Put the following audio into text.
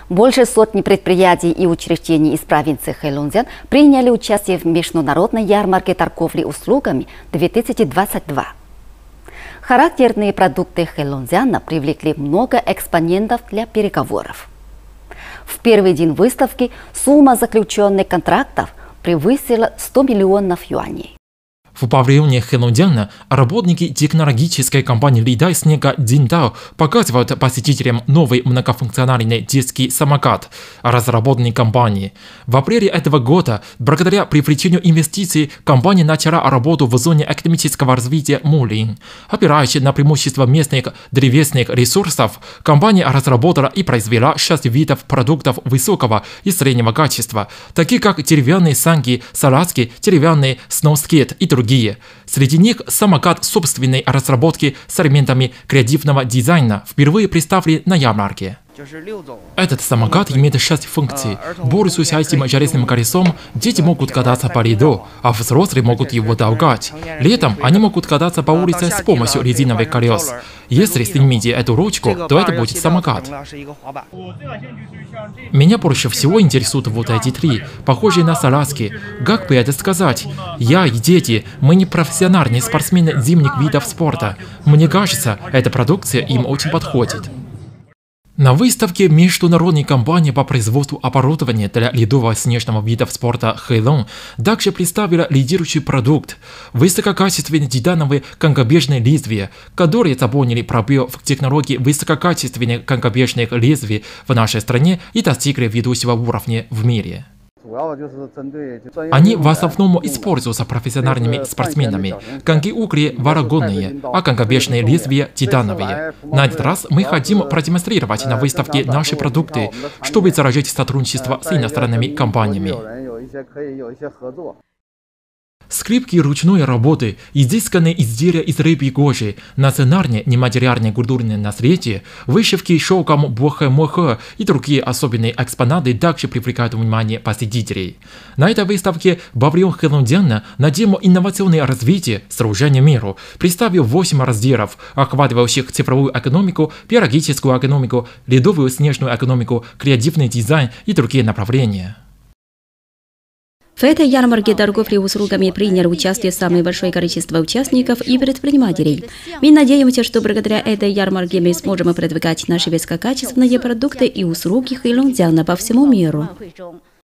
Больше сотни предприятий и учреждений из провинции Хэйлунцзян приняли участие в международной ярмарке торговли услугами 2022. Характерные продукты Хэйлунцзяна привлекли много экспонентов для переговоров. В первый день выставки сумма заключенных контрактов превысила 100 миллионов юаней. В павильоне Хэйлунцзяна работники технологической компании Ли-Дай Снега Диндао показывают посетителям новый многофункциональный детский самокат, разработанный компанией. В апреле этого года, благодаря привлечению инвестиций, компания начала работу в зоне экономического развития Мулин. Опираясь на преимущества местных древесных ресурсов, компания разработала и произвела 6 видов продуктов высокого и среднего качества, такие как деревянные санки, салазки, деревянные сноускейт и другие. Среди них самокат собственной разработки с элементами креативного дизайна впервые представили на ярмарке. Этот самокат имеет 6 функций. Пользуясь этим железным колесом, дети могут кататься по льду, а взрослые могут его толкать. Летом они могут кататься по улице с помощью резиновых колес. Если снимите эту ручку, то это будет самокат. Меня больше всего интересуют вот эти 3, похожие на салазки. Как бы это сказать? Я и дети, мы не профессиональные спортсмены зимних видов спорта. Мне кажется, эта продукция им очень подходит. На выставке международной компании по производству оборудования для ледового снежного вида спорта Хэйлун также представила лидирующий продукт – высококачественные титановые конькобежные лезвия, которые заполнили пробел в технологии высококачественных конькобежных лезвий в нашей стране и достигли ведущего уровня в мире. Они в основном используются профессиональными спортсменами. Коньки угли варагонные, а конькобежные лезвия титановые. На этот раз мы хотим продемонстрировать на выставке наши продукты, чтобы заражать сотрудничество с иностранными компаниями. Скрипки ручной работы, изысканные изделия из рыбьей кожи, национальное нематериальное культурное наследие, вышивки шелком бохэ-мохэ и другие особенные экспонаты также привлекают внимание посетителей. На этой выставке павильон Хэйлунцзяна на тему «Инновационное развитие. Служение миру» представил 8 разделов, охватывающих цифровую экономику, биологическую экономику, ледовую снежную экономику, креативный дизайн и другие направления. В этой ярмарке торговли услугами приняли участие самое большое количество участников и предпринимателей. Мы надеемся, что благодаря этой ярмарке мы сможем продвигать наши высококачественные продукты и услуги Хэйлунцзяна по всему миру.